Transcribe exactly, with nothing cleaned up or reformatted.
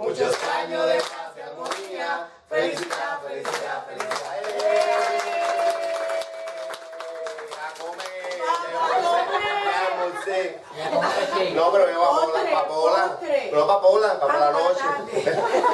muchos años de paz y armonía. Felicidad, felicidad, felicidad. No, pero yo papola, papola. Pero papola, para la noche.